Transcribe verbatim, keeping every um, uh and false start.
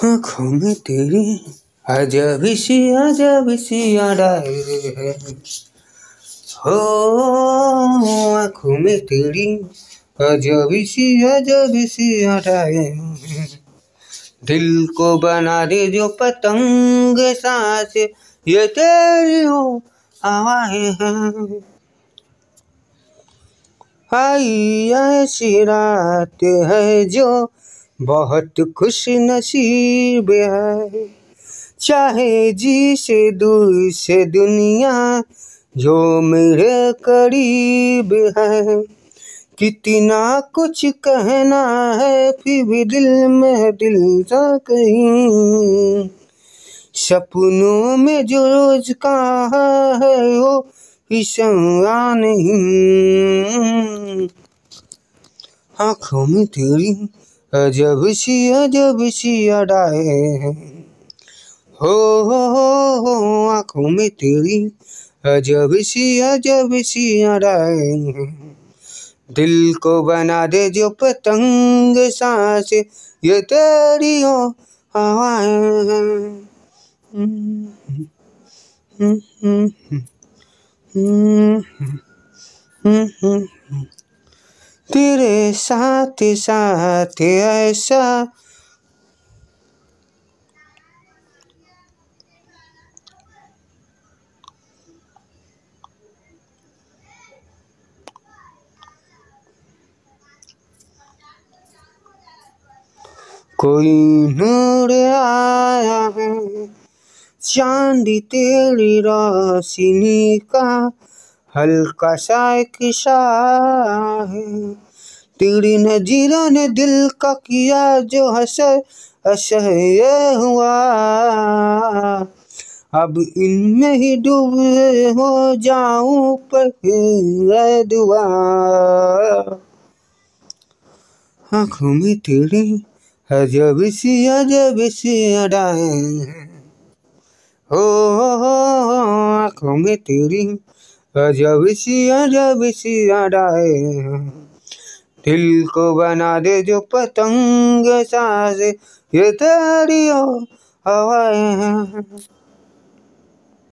आँखों में तेरी अजब सी अजब सी अदाएं हैं हो, आँखों में तेरी अजब सी अजब सी अदाएं हैं। दिल को बना दे जो पतंग सांस ये तेरी हो हवाएं हैं। आई ऐसी रात है जो बहुत खुश नसीब है, चाहे जी से दूर से दुनिया जो मेरे करीब है। कितना कुछ कहना है फिर भी दिल में दिल सा कहीं, सपनों में जो रोज कहा है वो हिस्सा नहीं। आँखों में तेरी अजब सी अजब सी अदाएं हैं हो, हो, हो, हो, आँखों में तेरी अजब सी अजब सी अदाएं हैं। दिल को बना दे जो पतंग सांस ये तेरी हो हवाएं हैं। तेरे साथ साथ ऐसा कोई नूर आया है, चांद तेरी रोशनी का हल्का सा एक इशारा है। तेरी नजरों ने दिल का किया जो हसर असर ये हुआ, अब इनमें ही डूब हो जाऊं पर फिर दुआ। आँखों में तेरी अजब सी अजब सी अदाएं हैं हो, हो, हो, आँखों में तेरी अजब सी अजब सी अदाएं हैं। दिल को बना दे जो पतंग सांस ये तेरी हो हवाएं हैं।